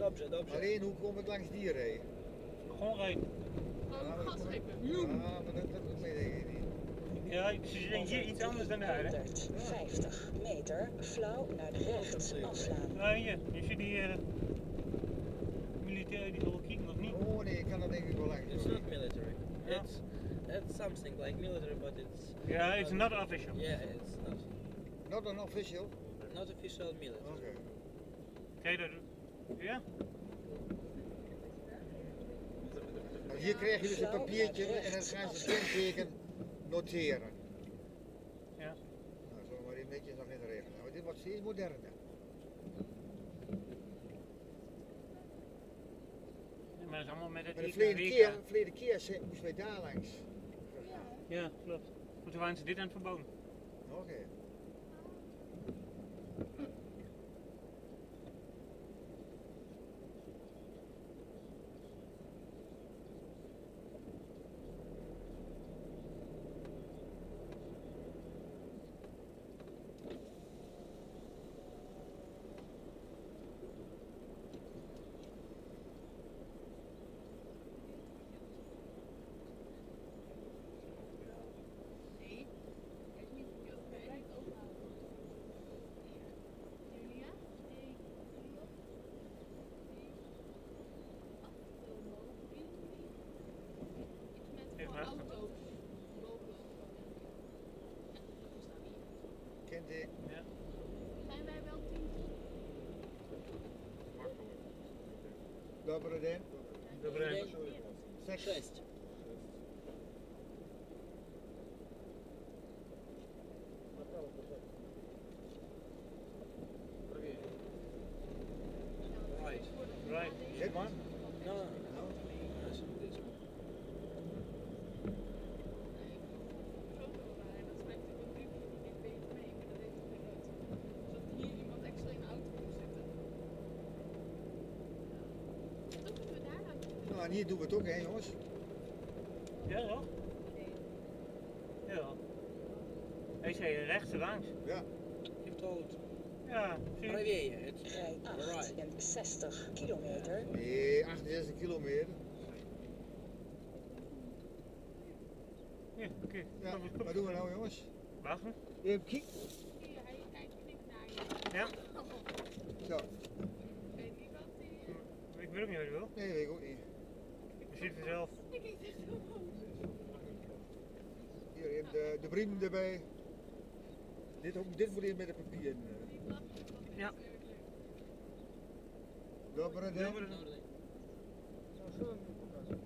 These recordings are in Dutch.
dobře. Alleen hoe kom ik langs die rijden? Gewoon rijden. Gewoon gas geven. Ja, maar dat doet mij denk ik niet. Ja, ze zijn hier iets anders dan daar, hè? 150 meter flauw naar rechts afslaan. Ja, hier. Je ziet die militair die wil kieken of niet. Oh nee, ik kan dat denk ik wel langs. It's hoor. not military. Yeah. It's something like military, but it's... Ja, it's not official. Yeah, it's Not an official? not official military. Oké. Kijk dat. Ja? Nou, hier krijg je dus een papiertje en dan gaan ze het kenteken noteren. Ja. Nou, zullen we maar een beetje nog in regelen. Maar dit wordt steeds moderner. Ja, maar dat is allemaal met het Maar de IKWK. verleden keer moesten wij daar langs. Ja, klopt. Maar toen waren ze dit aan het verbouwen. Oké. Nee. Hij is niet verkeerd. Hij lijkt ook aan. Julia? Nee. Iets met gewoon auto's. Kenteken. Ja. Zijn wij wel 10? Добрый день. Добрий день. 6. Right. Right. Dit man. No. Yes, this one. Hier iemand extra in de auto moet zitten. Dan kunnen we daar naartoe. Nou, en hier doen we het ook, hè jongens. Ja, toch? Ja. Hij zei rechts langs. Ja. You've told Ja, zie je? правее. It's Rij 8 right. en 60 kilometer. Nee, 68 kilometer. Ja, oké. Ja, wat doen we nou jongens? Wachten. Even kijk. Hier, hij knikt naar je. Ja. Zo. Ik weet niet wat hij... Ik weet ook niet wat je wil. Nee, weet ik ook niet. Je ziet het zelf. Ik kijk echt zo boos. Hier even de brieven erbij. Dit moet even met de papier. Ja. Добрий день. Добрий день. Ну, що ви мені показуєте?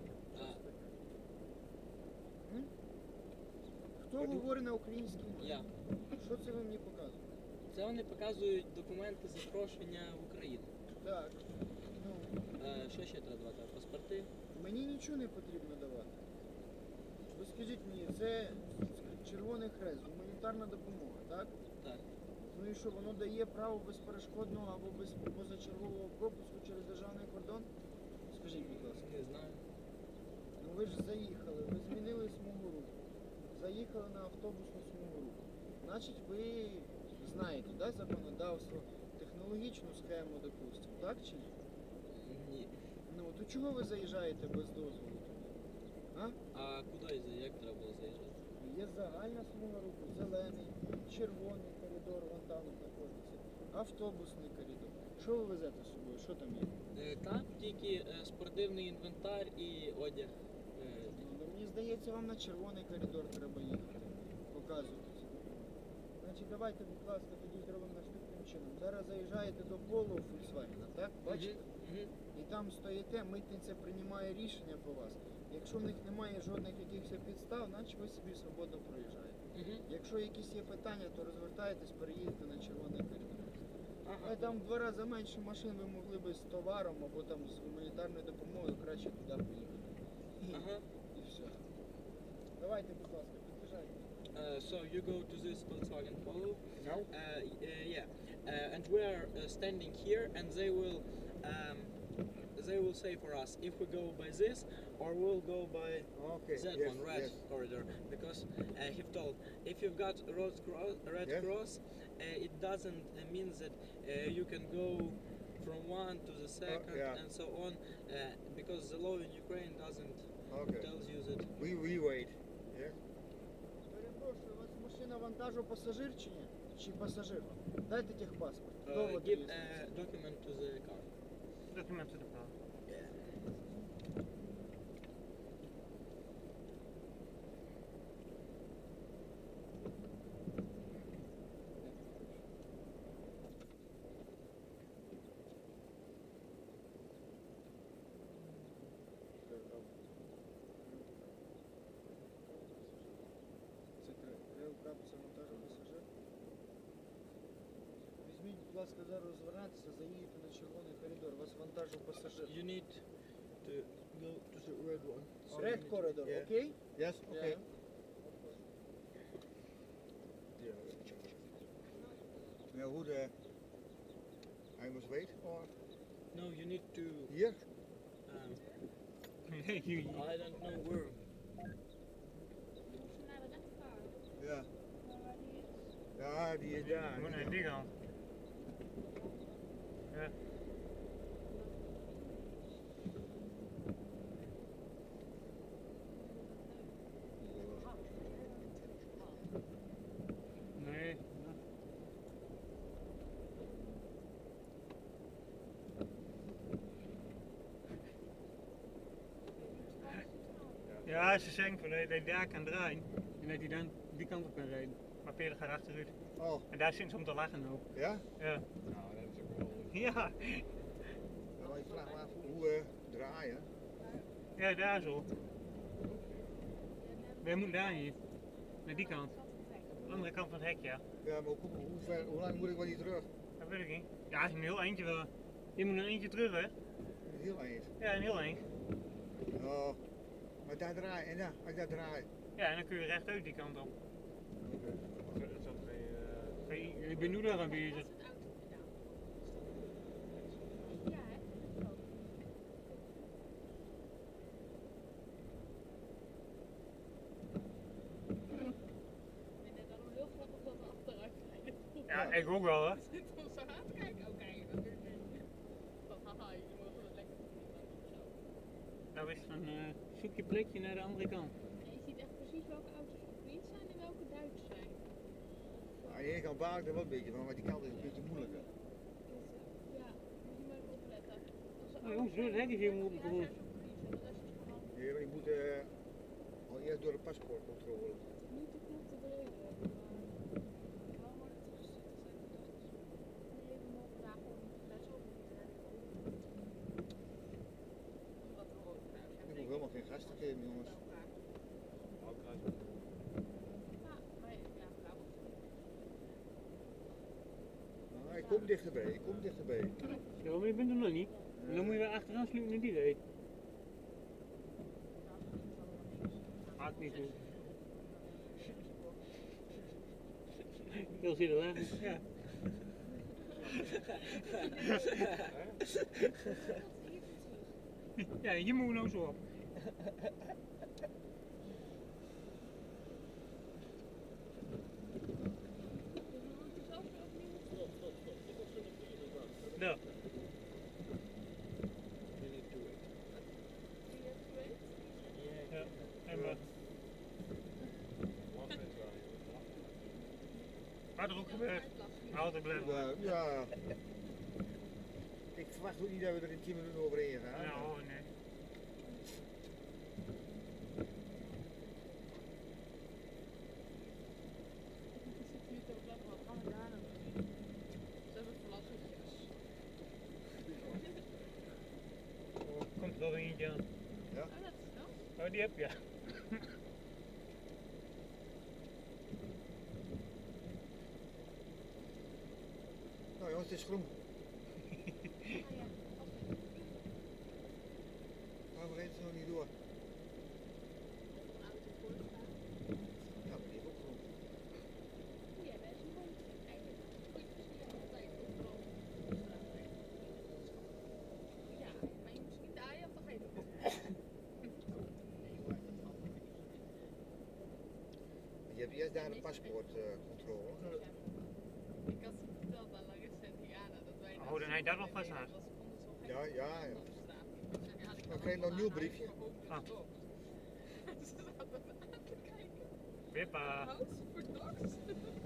Хто говорить на українській? Я. Що це ви мені показуєте? Це вони показують документи запрошення в Україну. Так. Ну, Що ще треба давати? Паспорти? мені нічого не потрібно давати. Ви скажіть мені, це Червоний Хрест, гуманітарна допомога, так? Так. Ну і що, воно дає право безперешкодного або позачергового пропуску через державний кордон? Скажіть, будь ласка. Не знаю. Ну ви ж заїхали, ви змінили смугу руху. Заїхали на автобусну смугу руху. Значить, ви знаєте, да, законодавство, технологічну схему, допустимо, так чи ні? Ні. Ну, то чого ви заїжджаєте без дозволу? А? А куди як треба було заїжджати? Є загальна смуга руху, зелений, червоний коридор, вон там знаходиться, автобусний коридор. Що ви везете з собою? Що там є? Там тільки спортивний інвентар і одяг. Ну, мені здається, вам на червоний коридор треба їхати, показувати ці документи. Значить, давайте, будь ласка, тоді зробимо наступним чином. Зараз заїжджаєте до полу Volkswagen, так? Бачите? Мгм. І там стоїте, митниця приймає рішення по вас. Якщо в них немає жодних якихось підстав, значить ви собі свободно проїжджаєте. Мгм. Якщо якісь є питання, то розвертаєтесь, переїдете на червоний коридор. Ага. А там в 2 рази менше машин ви могли би з товаром або там з гуманітарною допомогою краще туди поїхати. Ага. І все. Давайте, будь ласка, під'їжджайте. So you go to this Volkswagen Polo. Nou, Yeah. And we are standing here, and they will say for us if we go by this or we'll go by okay. that Yes, one, red yes. corridor. Because he told if you've got red Yes. cross, it doesn't mean that you can go from one to the second yeah. and so on, because the law in Ukraine doesn't Okay. tells you that. We wait. Yeah. Перепрошую, у вас машина вантажу пасажир чи ні? Чи пасажир? Дайте техпаспорт. Uh, Довод give реєстрації. a document to the car. Document to the car. Це РЛК це вантажу пасажир. Візьміть, будь ласка, зараз розвернетеся, заїдете на червоний коридор. У вас вантажу пасажир. You need to go to the red one. So you Red need to- corridor, Yeah. окей? Yes. Okay. Yeah. Now who I must wait or No, you need to. here? I don't know where. Je moest naar de rechtvaart. Ja. Maar waar die is. Ja, die is daar. Gewoon die naar die kant. Ja. Nee. Ja, ze zeggen van dat hij daar kan draaien en dat hij dan die kant op kan rijden. Maar Peter gaat achteruit. Oh, En daar zitten ze om te lachen ook. ja? Ja. Nou, dat is ook wel. Ja, Nou, ik vraag me af hoe draaien. ja daar zo. Wij moeten daar hier. Naar die kant. De andere kant van het hek, ja. Ja, maar hoe lang moet ik wel niet terug? Dat weet ik niet. Ja, een heel eindje wel. Je moet een eentje terug, hè? Heel eind. Ja, een heel eind. Oh, maar daar draaien en ja, als ik daar draai. Ja, en dan kun je rechtuit die kant op. Oké. Ik ben nu daar aan bezig. Dat is het autopedaal. Ja, hè? En net al heel grappig dat we achteruit rijden. Ja, ik ook wel, hè? We zitten ons zo aan te kijken. Oké, dat duurt niet. Van haha, jullie mogen het lekker doen of zo. Nou is van zoek je plekje naar de andere kant. En je ziet echt precies welke auto's Oekraïens zijn en welke Duits zijn. Nou, aan de ene kant baal ik er wel een beetje van, maar die kant is een beetje moeilijker. Ja, moet je maar even opletten. Als ze Oh, jongens, doe het hek eens even open, Ja, gewoon. daar is ook Oekraïens en de rest is gewoon Nee, maar ik moet al eerst door de paspoortcontrole. niet te veel te breden. Maar wel maar terugzitten zijn de Nee, we mogen daar gewoon les over moeten hebben. Omdat we ook nou, Ik hoef helemaal geen gasten geven, jongens. Ja, maar ja, vrouw. Nou, ik kom dichterbij, ik kom dichterbij. Ja, maar je bent er nog niet. En dan moet je weer achteraan sluiten naar die idee. Maakt niet goed. Ik wil ze er lachen. Ja. Ja, je moet nou zo op. Nou, You need to wait. ja. En maar. Wat er ook gebeurt, altijd blijven. Ja. Ik verwacht ook niet dat we er in 10 minuten overheen gaan. Nou, nee. Komt er wel eentje aan. Oh, die heb je. Nou jongens, het is groen. Waarom rijdt ze nog niet door? Ja, maar die heeft ook groen. Je hebt eerst daar een paspoortcontrole. Ik had ze verteld aan Larissa en Diana dat wij Oh, dan Nee, dat was pas hard. Ja, ja, ja. Dan krijg je nog een nieuw briefje. Ah. Ze zaten me aan te kijken. Wippa. House for dogs?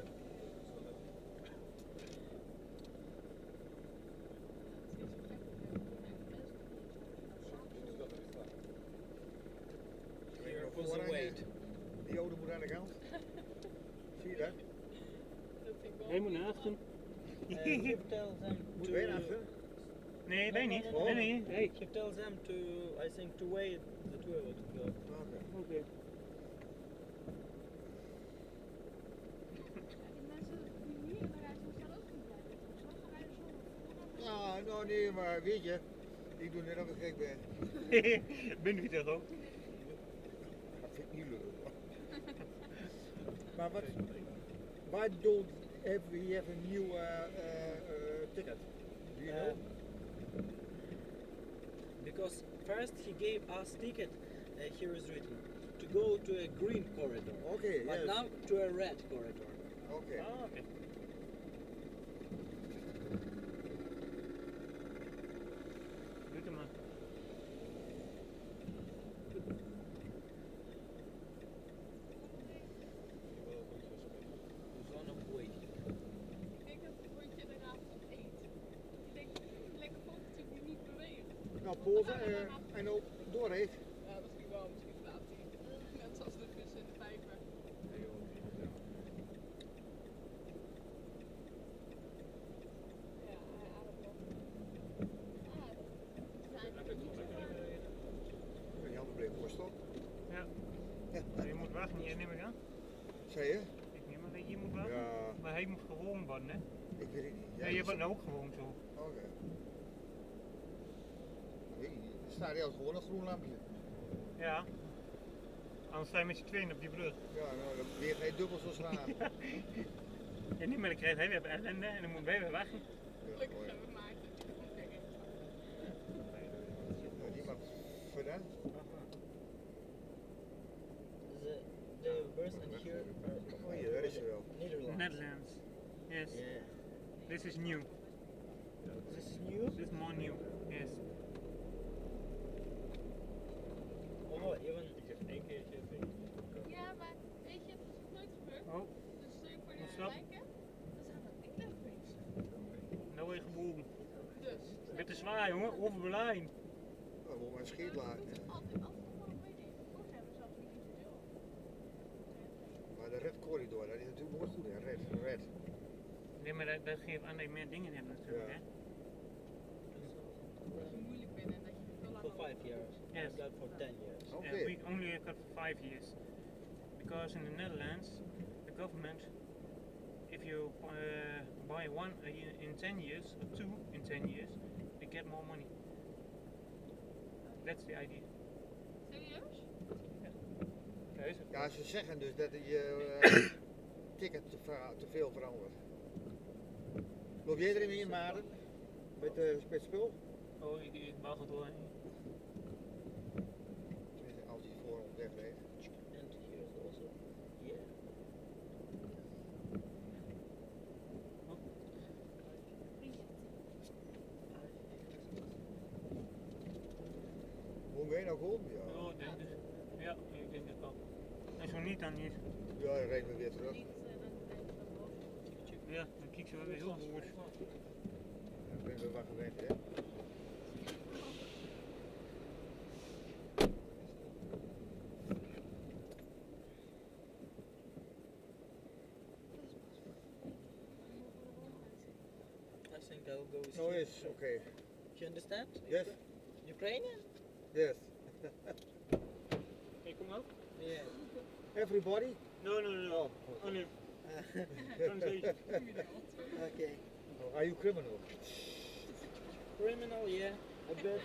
Here was the weight. Die oude moet aan de kant. Zie je dat? Hij moet naar achteren. You tell them Moet to... wij naar achter? Nee, wij niet. no, Nee, nee. Hey. You tell them to, I think, to weigh the toilet to go. Oké. Oké. Die mensen die hier in de reis staan ook niet blij. Ze rijden zo Ja, nou nee, maar weet je, ik doe net of ik gek ben. Ben je toch ook? Dat vind ik niet leuk. Maar wat, why don't we have a new ticket? Do you know? Because first he gave us ticket, here is written, to go to a green corridor. Okay, But yes. now to a red corridor. Okay. Ah, oké. Doe het maar. We're gonna wait. Ik denk dat het hondje de avond eet. Ik denk, lekker vogeltje die niet beweegt. Nou, pozen en ook doorheen. Ja, misschien wel, misschien slaapt hij. Net zoals de vissen in de vijver. Ja, hij ademt nog. Die handen bleef worstel. Ja. Je moet wachten, jij neem ik aan. Zei je? Ik neem aan dat je moet wachten. Ja, Maar hij moet gewoon worden, hè? ik weet het niet. Ja, je wordt nou ook gewoon zo. Oké. Nee, er staat hier gewoon een groen lampje. Ja. Anders sta je met z'n tweeën op die brug. Ja, nou, dan weegt hij dubbel zo zwaar. En niet meer dan krijgt hij weer ellende en dan moet wij weer wachten. Gelukkig hebben we Maarten. Nou, die mag verder. The verse and here Oh, hier, daar is ze wel. Netherlands. Netherlands. Yes. Yeah. This is new. This is new? This is more new. Yes. Oh, even... Ja, maar weet je, het is nog nooit gebeurd. Oh, Dus stel je voor Wat de is dat? lijken, dan zijn er engelen bezig. nou weer gebogen. Dus. Met de zwaar, jongen. Over Berlijn. Oh, wil mijn scheet laten. Het is altijd afgevallen, weet je. Vorig hebben ze zelfs niet individueel. Maar de red corridor, dat is natuurlijk mooi goed, hè? Red. Nee, maar dat geeft aan dat je meer dingen hebt natuurlijk, Ja. hè? Dat je moeilijk bent en dat je veel langer... For 5 years. Yes. I got for 10 years. Okay. We only got for 5 years. Because in the Netherlands, the government, if you buy one in 10 years, or two in 10 years, they get more money. That's the idea. Serieus? Ja, is het. Ja, ze zeggen dus dat je ticket te veel verandert. Loop jij erin in, Maarten? Met spul? Oh, ik wacht door. Tenminste, als hij voor ons wegreed. And here is also... Yeah. Hoe ben je nou geholpen? Ja. Oh, ik denk dus. Ja, ik denk het wel. En zo niet, dan niet. Ja, dan rijden we weer terug. Niet, dan denk ik dat boven. Ja, dan kijk ze wel weer heel boos. Dan ben we wel gewend, hè? I think I'll go with No, you. it's okay. You understand? Yes, Ukrainian? yes. Kijk, kom op. Yeah. Everybody? No, no, no. Oh, Only translation. Okay. are you criminal? Criminal, yeah. A bit.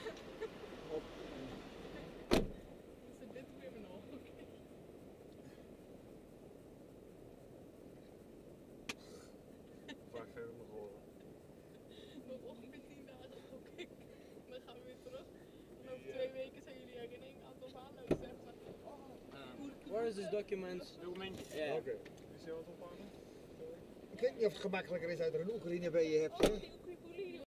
It's a bit criminal. Waar verder nog horen? Nog ongeveer 10 dagen. Oké. Dan gaan we weer terug. En over 2 weken zijn jullie er in één aantal halen. Dus zeggen ze, Where is this document? Documentje. Yeah. Oké. Is er wat ophalen? Ik weet niet of het gemakkelijker is uit er een Oekraïne bij je hebt, hè?